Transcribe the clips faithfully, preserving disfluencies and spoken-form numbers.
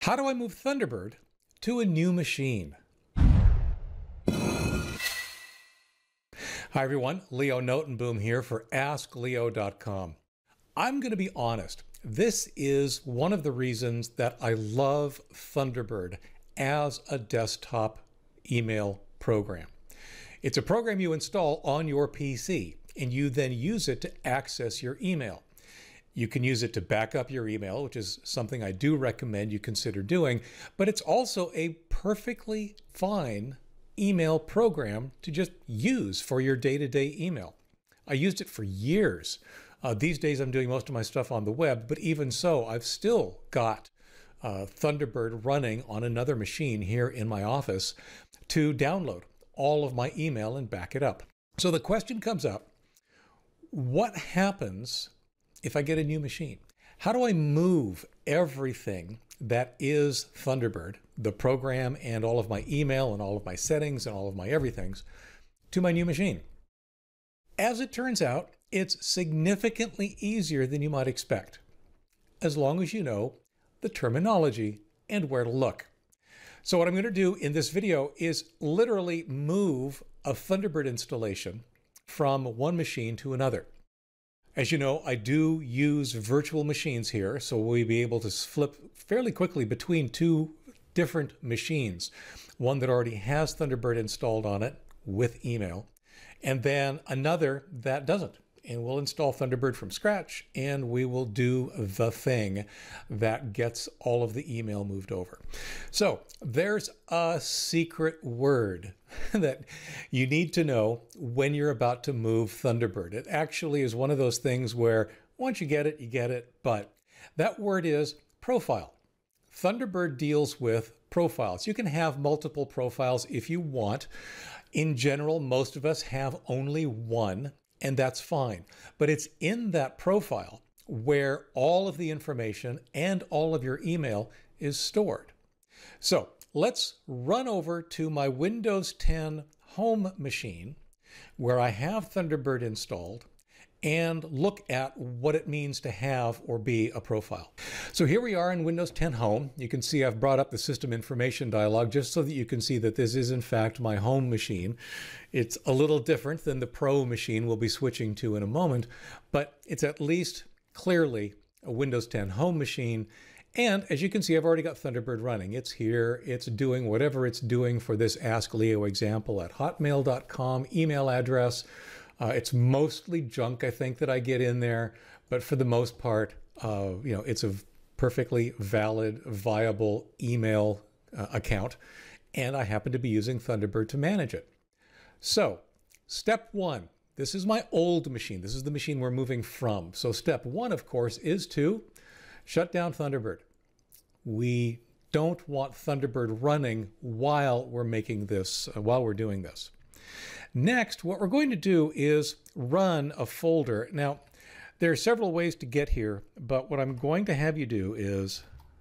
How do I move Thunderbird to a new machine? Hi everyone, Leo Notenboom here for ask leo dot com. I'm going to be honest, this is one of the reasons that I love Thunderbird as a desktop email program. It's a program you install on your P C and you then use it to access your email. You can use it to back up your email, which is something I do recommend you consider doing, but it's also a perfectly fine email program to just use for your day-to-day email. I used it for years. Uh, these days I'm doing most of my stuff on the web, but even so, I've still got uh, Thunderbird running on another machine here in my office to download all of my email and back it up. So the question comes up, what happens if I get a new machine? How do I move everything that is Thunderbird, the program and all of my email and all of my settings and all of my everythings, to my new machine? As it turns out, it's significantly easier than you might expect, as long as you know the terminology and where to look. So what I'm going to do in this video is literally move a Thunderbird installation from one machine to another. As you know, I do use virtual machines here, so we'll be able to flip fairly quickly between two different machines. One that already has Thunderbird installed on it with email, and then another that doesn't. And we'll install Thunderbird from scratch, and we will do the thing that gets all of the email moved over. So there's a secret word that you need to know when you're about to move Thunderbird. It actually is one of those things where once you get it, you get it, but that word is profile. Thunderbird deals with profiles. You can have multiple profiles if you want. In general, most of us have only one, and that's fine. But it's in that profile where all of the information and all of your email is stored. So let's run over to my Windows ten home machine where I have Thunderbird installed and look at what it means to have or be a profile. So here we are in Windows ten Home. You can see I've brought up the system information dialog just so that you can see that this is in fact my home machine. It's a little different than the Pro machine we'll be switching to in a moment, but it's at least clearly a Windows ten Home machine. And as you can see, I've already got Thunderbird running. It's here, it's doing whatever it's doing for this Ask Leo example at hotmail dot com email address. Uh, it's mostly junk, I think, that I get in there, but for the most part, uh, you know, it's a perfectly valid, viable email uh, account, and I happen to be using Thunderbird to manage it. So, step one, this is my old machine. This is the machine we're moving from. So step one, of course, is to shut down Thunderbird. We don't want Thunderbird running while we're making this, uh, while we're doing this. Next, what we're going to do is run a folder. Now, there are several ways to get here, but what I'm going to have you do is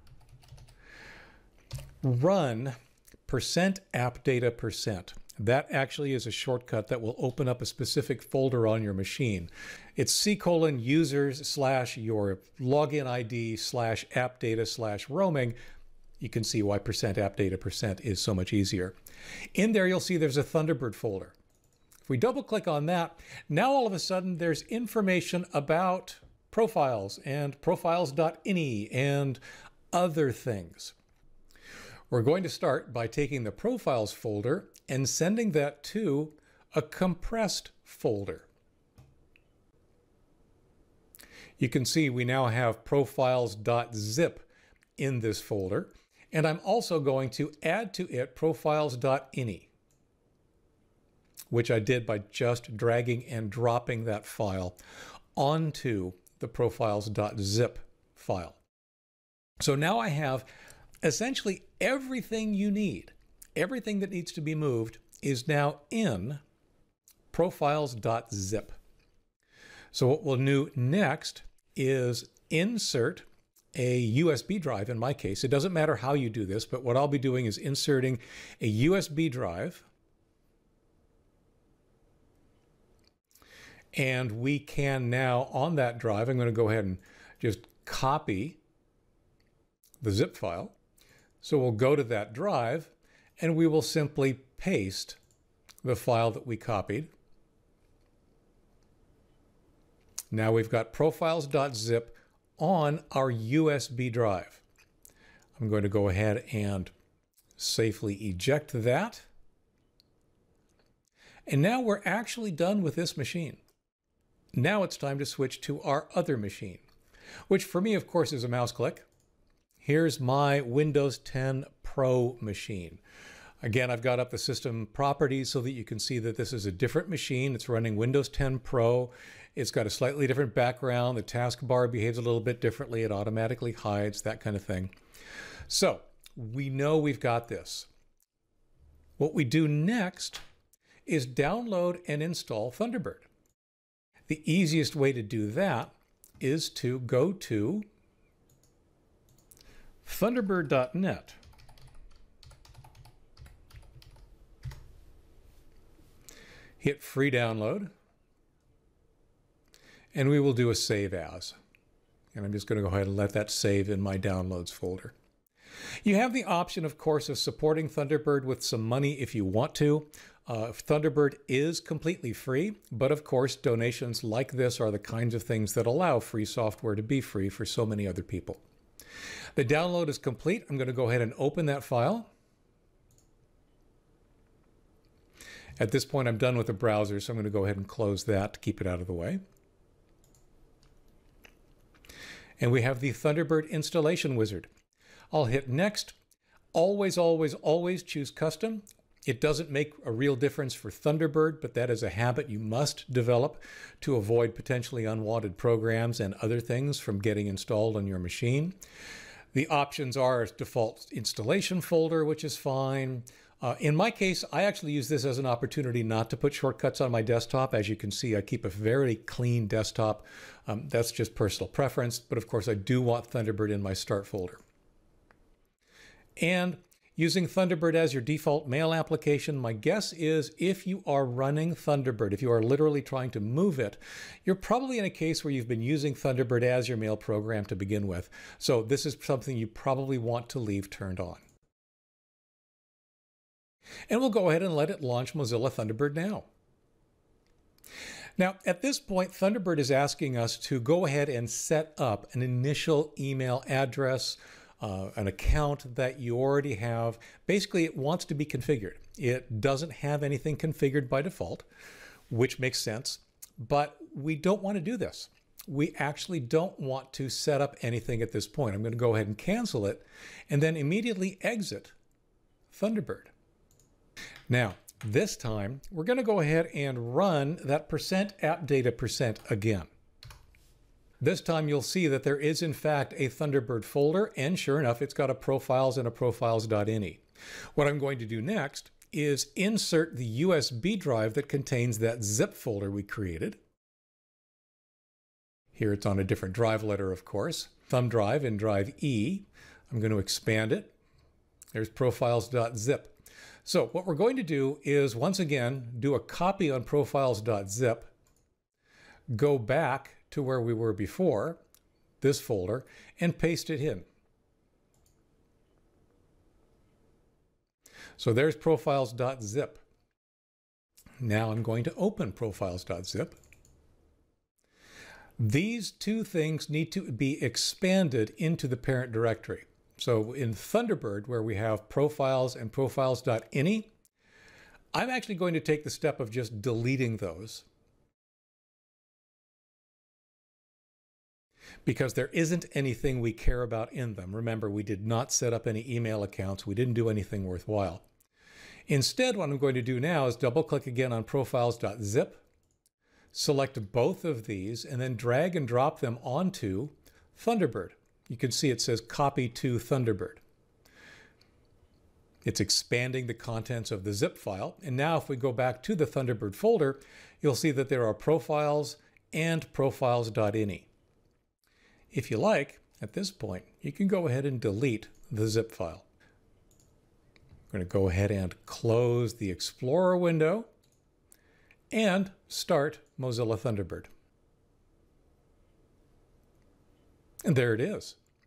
run percent app data percent. That actually is a shortcut that will open up a specific folder on your machine. It's C colon users slash your login I D slash app data slash roaming. You can see why percent app data percent is so much easier. In there, you'll see there's a Thunderbird folder. If we double click on that, now all of a sudden there's information about profiles and profiles dot I N I and other things. We're going to start by taking the profiles folder and sending that to a compressed folder. You can see we now have profiles dot zip in this folder, and I'm also going to add to it profiles dot I N I, which I did by just dragging and dropping that file onto the profiles dot zip file. So now I have essentially everything you need. Everything that needs to be moved is now in profiles dot zip. So what we'll do next is insert a U S B drive. In my case, it doesn't matter how you do this, but what I'll be doing is inserting a U S B drive. And we can now, on that drive, I'm going to go ahead and just copy the zip file. So we'll go to that drive and we will simply paste the file that we copied. Now we've got profiles.zip on our U S B drive. I'm going to go ahead and safely eject that. And now we're actually done with this machine. Now it's time to switch to our other machine, which for me, of course, is a mouse click. Here's my Windows ten Pro machine. Again, I've got up the system properties so that you can see that this is a different machine. It's running Windows ten Pro. It's got a slightly different background. The taskbar behaves a little bit differently. It automatically hides, that kind of thing. So we know we've got this. What we do next is download and install Thunderbird. The easiest way to do that is to go to thunderbird dot net. Hit free download, and we will do a save as. And I'm just going to go ahead and let that save in my downloads folder. You have the option, of course, of supporting Thunderbird with some money if you want to. Uh, Thunderbird is completely free, but of course, donations like this are the kinds of things that allow free software to be free for so many other people. The download is complete. I'm going to go ahead and open that file. At this point, I'm done with the browser, so I'm going to go ahead and close that to keep it out of the way. And we have the Thunderbird installation wizard. I'll hit next. Always, always, always choose custom. It doesn't make a real difference for Thunderbird, but that is a habit you must develop to avoid potentially unwanted programs and other things from getting installed on your machine. The options are default installation folder, which is fine. Uh, in my case, I actually use this as an opportunity not to put shortcuts on my desktop. As you can see, I keep a very clean desktop. Um, that's just personal preference, but of course I do want Thunderbird in my start folder. And using Thunderbird as your default mail application, my guess is if you are running Thunderbird, if you are literally trying to move it, you're probably in a case where you've been using Thunderbird as your mail program to begin with. So this is something you probably want to leave turned on. And we'll go ahead and let it launch Mozilla Thunderbird now. Now, at this point, Thunderbird is asking us to go ahead and set up an initial email address, Uh, an account that you already have. Basically, it wants to be configured. It doesn't have anything configured by default, which makes sense, but we don't want to do this. We actually don't want to set up anything at this point. I'm going to go ahead and cancel it and then immediately exit Thunderbird. Now, this time, we're going to go ahead and run that percent app data percent again. This time you'll see that there is in fact a Thunderbird folder, and sure enough, it's got a profiles and a profiles.ini. What I'm going to do next is insert the U S B drive that contains that zip folder we created. Here it's on a different drive letter, of course. Thumb drive in drive E. I'm going to expand it. There's profiles.zip. So what we're going to do is once again do a copy on profiles.zip, go back to where we were before, this folder, and paste it in. So there's profiles.zip. Now I'm going to open profiles.zip. These two things need to be expanded into the parent directory. So in Thunderbird, where we have profiles and profiles.ini, I'm actually going to take the step of just deleting those, because there isn't anything we care about in them. Remember, we did not set up any email accounts. We didn't do anything worthwhile. Instead, what I'm going to do now is double click again on profiles.zip, select both of these, and then drag and drop them onto Thunderbird. You can see it says copy to Thunderbird. It's expanding the contents of the zip file. And now if we go back to the Thunderbird folder, you'll see that there are profiles and profiles.ini. If you like, at this point, you can go ahead and delete the zip file. I'm going to go ahead and close the Explorer window and start Mozilla Thunderbird. And there it is.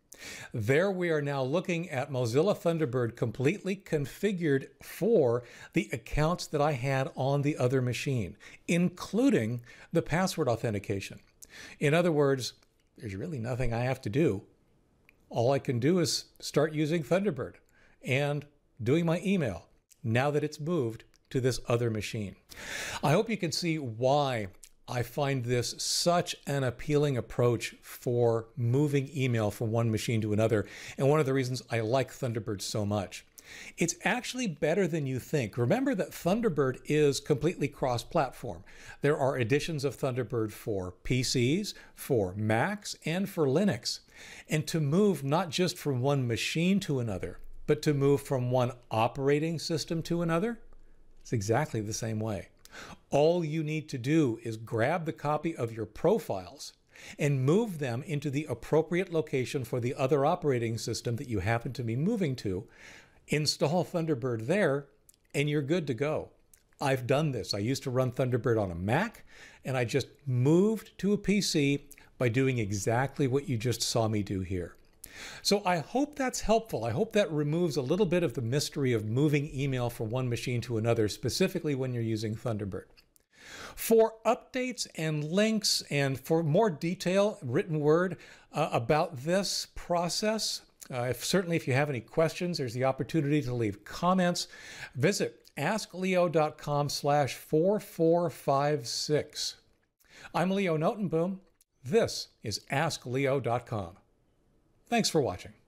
There we are now looking at Mozilla Thunderbird completely configured for the accounts that I had on the other machine, including the password authentication. In other words, there's really nothing I have to do. All I can do is start using Thunderbird and doing my email now that it's moved to this other machine. I hope you can see why I find this such an appealing approach for moving email from one machine to another, and one of the reasons I like Thunderbird so much. It's actually better than you think. Remember that Thunderbird is completely cross-platform. There are editions of Thunderbird for P Cs, for Macs, and for Linux. And to move not just from one machine to another, but to move from one operating system to another, it's exactly the same way. All you need to do is grab the copy of your profiles and move them into the appropriate location for the other operating system that you happen to be moving to, install Thunderbird there, and you're good to go. I've done this. I used to run Thunderbird on a Mac, and I just moved to a P C by doing exactly what you just saw me do here. So I hope that's helpful. I hope that removes a little bit of the mystery of moving email from one machine to another, specifically when you're using Thunderbird. For updates and links and for more detail, written word uh, about this process, uh, if, certainly if you have any questions, there's the opportunity to leave comments. Visit askleo.com slash 4456. I'm Leo Notenboom. This is ask leo dot com. Thanks for watching.